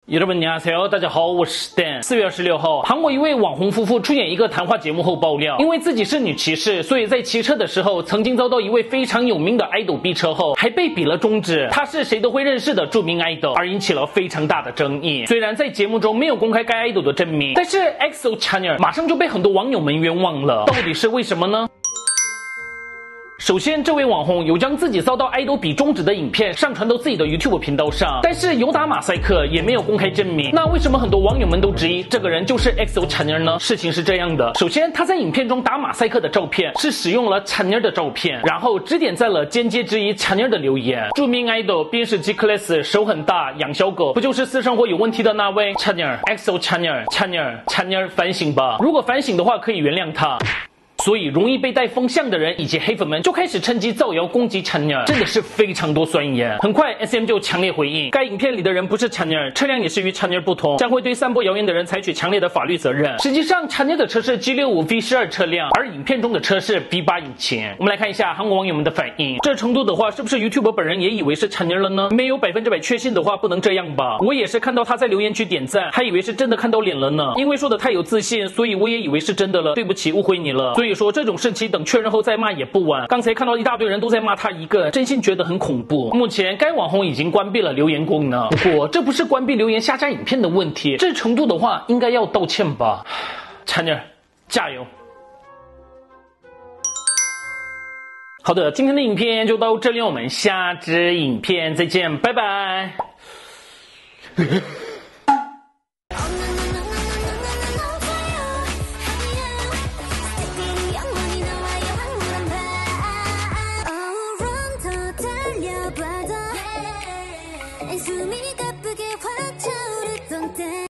여러분 안녕하세요，大家好，我是 Dan。4月26号，韩国一位网红夫妇出演一个谈话节目后爆料，因为自己是女骑士，所以在骑车的时候曾经遭到一位非常有名的 idol 逼车后，还被比了中指，他是谁都会认识的著名 idol， 而引起了非常大的争议。虽然在节目中没有公开该 idol 的真名，但是 EXO Chanyeol 马上就被很多网友们冤枉了，到底是为什么呢？首先，这位网红有将自己遭到爱豆比中指的影片上传到自己的 YouTube 频道上，但是有打马赛克，也没有公开真名。那为什么很多网友们都质疑这个人就是 EXO Chanyeol 呢？事情是这样的，首先他在影片中打马赛克的照片是使用了 Chanyeol 的照片，然后只点赞了间接质疑 Chanyeol 的留言。著名 idol 便是 G-Class 手很大养小狗，不就是私生活有问题的那位 Chanyeol EXO Chanyeol 反省吧，如果反省的话可以原谅他。所以容易被带风向的人以及黑粉们就开始趁机造谣攻击 Chanyeol， 真的是非常多酸言。很快 SM 就强烈回应，该影片里的人不是 Chanyeol， 车辆也是与 Chanyeol 不同，将会对散播谣言的人采取强烈的法律责任。实际上 Chanyeol 的车是 G65 V12 车辆，而影片中的车是 V8 引擎。我们来看一下韩国网友们的反应，这程度的话是不是 YouTuber 本人也以为是 Chanyeol 了呢？没有100%确信的话不能这样吧，我也是看到他在留言区点赞，还以为是真的看到脸了呢，因为说的太有自信，所以我也以为是真的了，对不起误会你了。所以说这种事情等确认后再骂也不晚，刚才看到一大堆人都在骂他一个，真心觉得很恐怖。目前该网红已经关闭了留言功能，不过这不是关闭留言下架影片的问题，这程度的话应该要道歉吧。Chanyeol加油。好的，今天的影片就到这里，我们下支影片再见，拜拜。